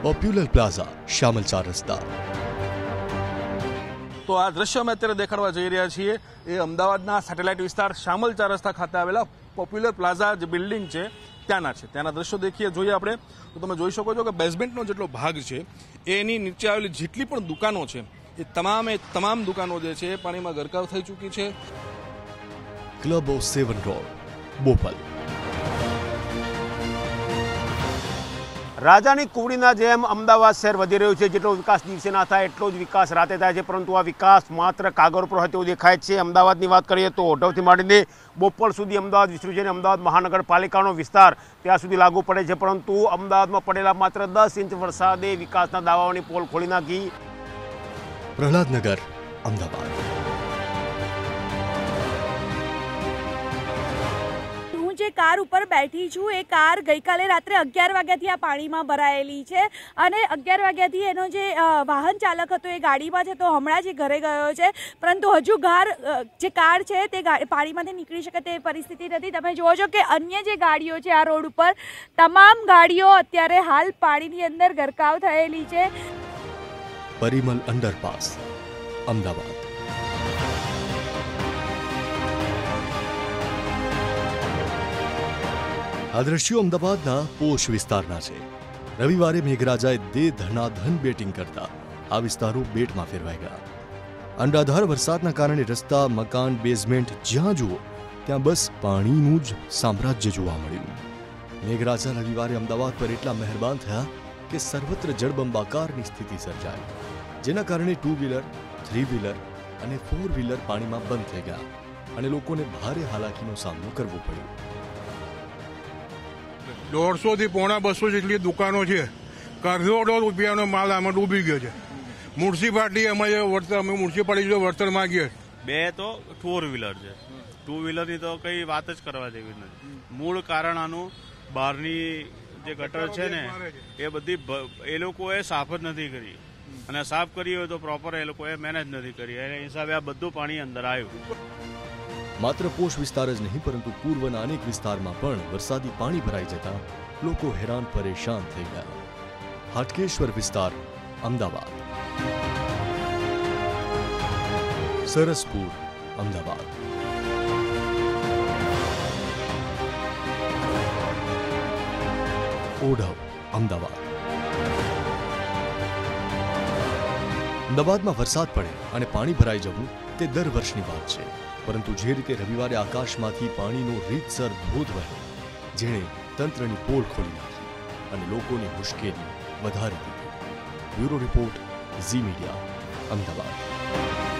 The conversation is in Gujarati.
પોપ્યુલર પ્લાઝા, શામલ 4 રસ્તા। તો આ દ્રશ્ય અમે અત્યારે દેખાડવા જઈ રહ્યા છીએ એ અમદાવાદના સેટેલાઇટ વિસ્તાર શામલ 4 રસ્તા ખાતે આવેલા પોપ્યુલર પ્લાઝા જે બિલ્ડિંગ છે ત્યાંના છે। ત્યાંના દ્રશ્યો જોઈએ આપણે તો તમે જોઈ શકો છો કે બેઝમેન્ટનો જેટલો ભાગ છે એની નીચે આવેલી જેટલી પણ દુકાનો છે એ તમામ દુકાનો જે છે પાણીમાં ગરકાવ થઈ ચૂકી છે। Club of 7 road, Bopal. રાજાની કુવડીના જેમ અમદાવાદ શહેર વધી રહ્યું છે। જેટલો વિકાસ દિવસે ના થાય એટલો જ વિકાસ રાતે થાય છે, પરંતુ આ વિકાસ માત્ર કાગળ પર હોય તેવું દેખાય છે। અમદાવાદની વાત કરીએ તો ઓઢવથી માંડીને બોપલ સુધી અમદાવાદ વિસ્તર્યું છે અને અમદાવાદ મહાનગરપાલિકાનો વિસ્તાર ત્યાં સુધી લાગુ પડે છે, પરંતુ અમદાવાદમાં પડેલા માત્ર 10 ઇંચ વરસાદે વિકાસના દાવાઓની પોલ ખોલી નાખી। પ્રહલાદનગર, અમદાવાદ। જે કાર ઉપર બેઠી છું એ કાર ગઈકાલે રાત્રે 11 વાગ્યાથી આ પાણીમાં ભરાયેલી છે અને 11 વાગ્યાથી એનો જે વાહન ચાલક હતો એ ગાડીમાં છે તો હમણાં જ ઘરે ગયો છે, પરંતુ હજુ જે કાર છે તે પાણીમાંથી નીકળી શકે તે પરિસ્થિતિ નથી। તમે જુઓ છો કે અન્ય જે ગાડીઓ છે આ રોડ ઉપર તમામ ગાડીઓ અત્યારે હાલ પાણીની અંદર ગરકાવ થયેલી છે। પરિમલ અંડરપાસ, અમદાવાદ। આ દ્રશ્યો અમદાવાદના પોશ વિસ્તારના છે। રવિવારે મેઘરાજાએ ધનાધન બેટિંગ કરતા આ વિસ્તારો બેટમાં ફેરવાઈ ગયા। અનરાધાર વરસાદના કારણે રસ્તા, મકાન, બેઝમેન્ટ જ્યાં જુઓ ત્યાં બસ પાણીનું જ સામ્રાજ્ય જોવા મળ્યું। મેઘરાજા રવિવારે અમદાવાદ પર એટલા મહેરબાન થયા કે સર્વત્ર જળબંબાકારની સ્થિતિ સર્જાઈ, જેના કારણે 2 વ્હીલર, 3 વ્હીલર અને 4 વ્હીલર પાણીમાં બંધ થઈ ગયા અને લોકોને ભારે હાલાકીનો સામનો કરવો પડ્યો। 150 થી પોણા 200 જેટલી દુકાનો છે। કરોડો રૂપિયાનો માલ આમાં ડૂબી ગયો છે। મ્યુનિસિપાલિટી અમે મ્યુનિસિપાલિટી વળતર માંગીએ। 2 તો 4 વ્હીલર છે, 2 વ્હીલરની તો કઈ વાત જ કરવા જેવી નથી। મૂળ કારણ આનું બહારની જે ગટર છે ને એ બધી એ લોકોએ સાફ જ નથી કરી, અને સાફ કરી હોય તો પ્રોપર એ લોકોએ મેનેજ નથી કરી, એ હિસાબે આ બધું પાણી અંદર આવ્યું। માત્ર પોશ વિસ્તાર જ નહીં પરંતુ પૂર્વના અનેક વિસ્તારમાં પણ વરસાદી પાણી ભરાઈ જતા લોકો હેરાન પરેશાન થઈ ગયા। હાટકેશ્વર વિસ્તાર, અમદાવાદ। સરસપુર, અમદાવાદ। ઓઢવ, અમદાવાદ। અમદાવાદમાં વરસાદ પડે અને પાણી ભરાઈ જવું તે દર વર્ષની વાત છે, પરંતુ જે રીતે રવિવારે આકાશમાંથી પાણીનો રીતસર ધોધ વહ્યો જેણે તંત્રની પોલ ખોલી નાખી અને લોકોની મુશ્કેલી વધારી દીધી। Bureau report, Zee media, Ahmedabad.